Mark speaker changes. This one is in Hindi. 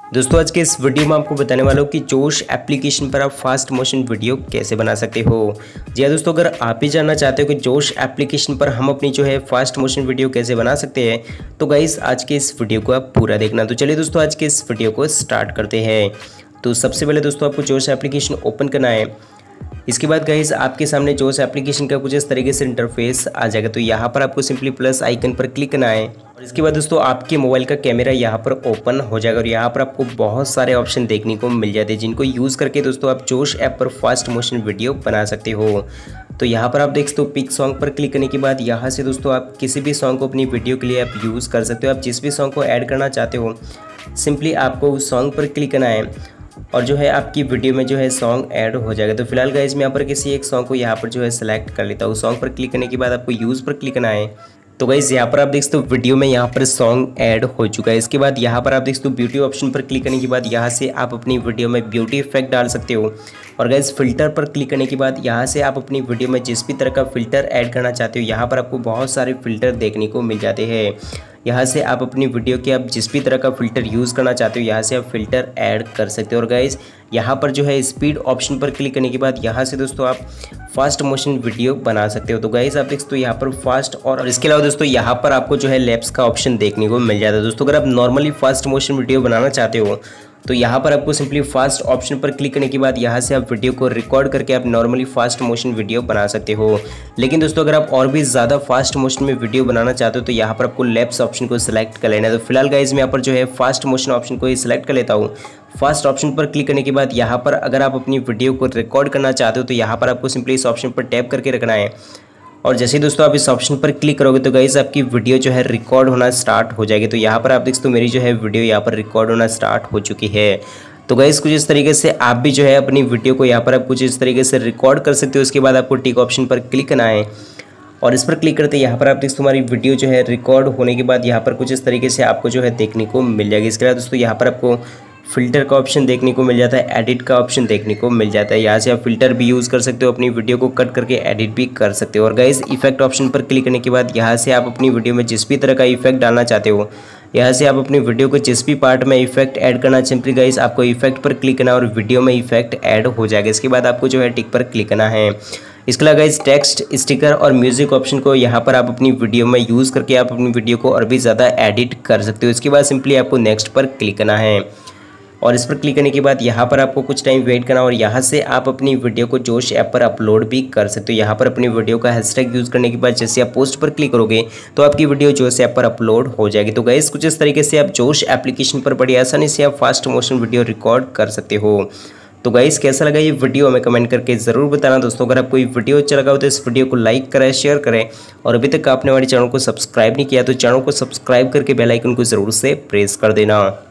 Speaker 1: दोस्तों आज के इस वीडियो में आपको बताने वाला हूँ कि जोश एप्लीकेशन पर आप फास्ट मोशन वीडियो कैसे बना सकते हो। जी हाँ दोस्तों, अगर आप भी जानना चाहते हो कि जोश एप्लीकेशन पर हम अपनी जो है फास्ट मोशन वीडियो कैसे बना सकते हैं, तो गाइस आज के इस वीडियो को आप पूरा देखना। तो चलिए दोस्तों आज के इस वीडियो को स्टार्ट करते हैं। तो सबसे पहले दोस्तों आपको जोश एप्लीकेशन ओपन करना है। इसके बाद गाइस आपके सामने जोश एप्लीकेशन का कुछ इस तरीके से इंटरफेस आ जाएगा। तो यहाँ पर आपको सिंपली प्लस आइकन पर क्लिक करना है और इसके बाद दोस्तों आपके मोबाइल का कैमरा यहाँ पर ओपन हो जाएगा और यहाँ पर आपको बहुत सारे ऑप्शन देखने को मिल जाते हैं, जिनको यूज़ करके दोस्तों आप जोश ऐप पर फास्ट मोशन वीडियो बना सकते हो। तो यहाँ पर आप देख सकते हो पिक सॉन्ग पर क्लिक करने के बाद यहाँ से दोस्तों आप किसी भी सॉन्ग को अपनी वीडियो के लिए आप यूज़ कर सकते हो। आप जिस भी सॉन्ग को ऐड करना चाहते हो सिंपली आपको उस सॉन्ग पर क्लिक करना है और जो है आपकी वीडियो में जो है सॉन्ग ऐड हो जाएगा। तो फिलहाल गाइस मैं यहाँ पर किसी एक सॉन्ग को यहाँ पर जो है सेलेक्ट कर लेता हूँ। सॉन्ग पर क्लिक करने के बाद आपको यूज़ पर क्लिक करना है। तो गाइस यहाँ पर आप देख सकते हो वीडियो में यहाँ पर सॉन्ग ऐड हो चुका है। इसके बाद यहाँ पर आप देख सकते हो ब्यूटी ऑप्शन पर क्लिक करने के बाद यहाँ से आप अपनी वीडियो में ब्यूटी इफेक्ट डाल सकते हो। और गाइस फिल्टर पर क्लिक करने के बाद यहाँ से आप अपनी वीडियो में जिस भी तरह का फिल्टर ऐड करना चाहते हो यहाँ पर आपको बहुत सारे फिल्टर देखने को मिल जाते हैं। यहाँ से आप अपनी वीडियो के आप जिस भी तरह का फ़िल्टर यूज़ करना चाहते हो यहाँ से आप फ़िल्टर ऐड कर सकते हो। और गाइस यहाँ पर जो है स्पीड ऑप्शन पर क्लिक करने के बाद यहाँ से दोस्तों आप फास्ट मोशन वीडियो बना सकते हो। तो गाइस आप देख सकते हो यहाँ पर फास्ट और इसके अलावा दोस्तों यहाँ पर आपको जो है लैप्स का ऑप्शन देखने को मिल जाता है। दोस्तों अगर आप नॉर्मली फास्ट मोशन वीडियो बनाना चाहते हो तो यहाँ पर आपको सिंपली फास्ट ऑप्शन पर क्लिक करने के बाद यहाँ से आप वीडियो को रिकॉर्ड करके आप नॉर्मली फास्ट मोशन वीडियो बना सकते हो। लेकिन दोस्तों अगर आप और भी ज़्यादा फास्ट मोशन में वीडियो बनाना चाहते हो तो यहाँ पर आपको लैप्स ऑप्शन को सिलेक्ट कर लेना है। तो फिलहाल गाइस मैं यहाँ पर जो है फास्ट मोशन ऑप्शन को ही सिलेक्ट कर लेता हूँ। फास्ट ऑप्शन पर क्लिक करने के बाद यहाँ पर अगर आप अपनी वीडियो को रिकॉर्ड करना चाहते हो तो यहाँ पर आपको सिंपली इस ऑप्शन पर टैप करके रखना है और जैसे ही दोस्तों आप इस ऑप्शन पर क्लिक करोगे तो गाइस आपकी वीडियो जो है रिकॉर्ड होना स्टार्ट हो जाएगी। तो यहाँ पर आप देख सकते हो मेरी जो है वीडियो यहाँ पर रिकॉर्ड होना स्टार्ट हो चुकी है। तो गाइस कुछ इस तरीके से आप भी जो है अपनी वीडियो को यहाँ पर आप कुछ इस तरीके से रिकॉर्ड कर सकते हो। उसके बाद आपको टिक ऑप्शन पर क्लिक करना है और इस पर क्लिक करते यहाँ पर आप देख तुम्हारी वीडियो जो है रिकॉर्ड होने के बाद यहाँ पर कुछ इस तरीके से आपको जो है देखने को मिल जाएगी। इसके बाद दोस्तों यहाँ पर आपको फ़िल्टर का ऑप्शन देखने को मिल जाता है, एडिट का ऑप्शन देखने को मिल जाता है। यहाँ से आप फ़िल्टर भी यूज़ कर सकते हो, अपनी वीडियो को कट करके एडिट भी कर सकते हो। और गाइस इफेक्ट ऑप्शन पर क्लिक करने के बाद यहाँ से आप अपनी वीडियो में जिस भी तरह का इफेक्ट डालना चाहते हो यहाँ से आप अपनी वीडियो को जिस भी पार्ट में इफेक्ट ऐड करना सिंपली गाइस आपको इफेक्ट पर क्लिक करना और वीडियो में इफेक्ट ऐड हो जाएगा। इसके बाद आपको जो है टिक पर क्लिक करना है। इसके अलावा गाइस टेक्स्ट, स्टिकर और म्यूजिक ऑप्शन को यहाँ पर आप अपनी वीडियो में यूज़ करके आप अपनी वीडियो को और भी ज़्यादा एडिट कर सकते हो। इसके बाद सिंपली आपको नेक्स्ट पर क्लिक करना है और इस पर क्लिक करने के बाद यहाँ पर आपको कुछ टाइम वेट करना और यहाँ से आप अपनी वीडियो को जोश ऐप पर अपलोड भी कर सकते हो। यहाँ पर अपनी वीडियो का हैशटैग यूज़ करने के बाद जैसे आप पोस्ट पर क्लिक करोगे तो आपकी वीडियो जोश ऐप पर अपलोड हो जाएगी। तो गाइस कुछ इस तरीके से आप जोश एप्लीकेशन पर बड़ी आसानी से आप फास्ट मोशन वीडियो रिकॉर्ड कर सकते हो। तो गाइस कैसा लगा ये वीडियो हमें कमेंट करके ज़रूर बताना। दोस्तों अगर आपको ये वीडियो अच्छा लगा हो तो इस वीडियो को लाइक करें, शेयर करें और अभी तक आपने हमारे चैनल को सब्सक्राइब नहीं किया तो चैनल को सब्सक्राइब करके बेल आइकन को ज़रूर से प्रेस कर देना।